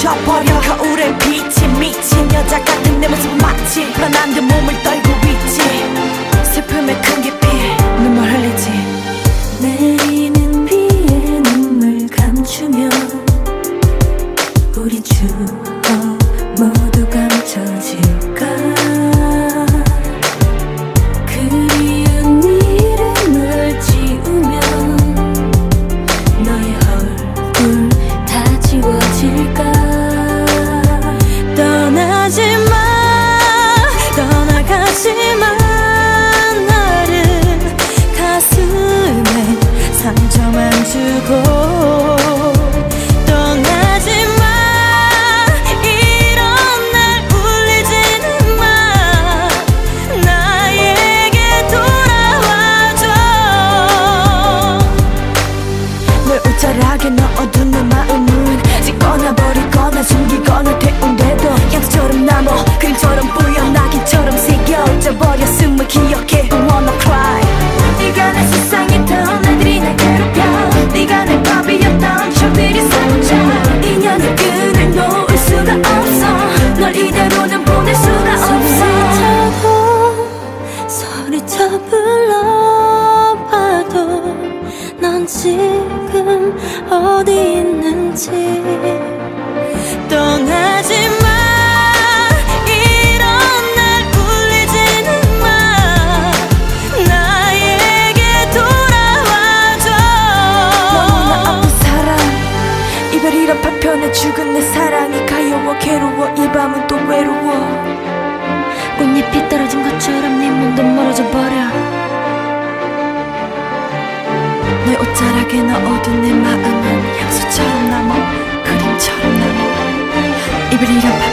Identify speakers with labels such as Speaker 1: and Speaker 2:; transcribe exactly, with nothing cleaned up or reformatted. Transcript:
Speaker 1: 멈춰버려. 거울에 빛이 미친 여자 같은 내 모습 마치 넌 듯 몸을 떨고 있지. 슬픔의 큰 깊이 눈물 흘리지.
Speaker 2: 내리는 비에 눈물 감추며 우리 추억 모두 감춰질까. 그리운 이름을 지우면 너의 얼굴 다 지워질까. 떠나지마 떠나가지마 나를 가슴에 상처만 주고.
Speaker 1: 옷자락에 넣어둔 내 마음은 찢거나 버리거나 숨기거나 태운데도 향수처럼 남아 그림처럼 뿌여 낙인처럼 새겨져 버렸음을 기억해. I wanna cry. 네가 내 세상이던 애들이 날 괴롭혀. 네가 내 밥이었던 추억들이 사라져. 인연의 끈을 놓을 수가 없어. 널 이대로는 보낼 수가 없어.
Speaker 2: 소리쳐 불러봐도 넌 지금 어디 있는지. 떠나지마 이런 날 울리지는 마. 나에게 돌아와줘.
Speaker 1: 너무나 아픈 사랑 이별이란 파편에 죽은 내 사랑이 가여워 괴로워. 이 밤은 또 외로워.
Speaker 2: 꽃잎이 떨어진 것처럼 네 몸도 멀어져 버려.
Speaker 1: 내 옷자락에 넣어둔 내 마음은 향수처럼 남아 그림처럼 남아. 이별이란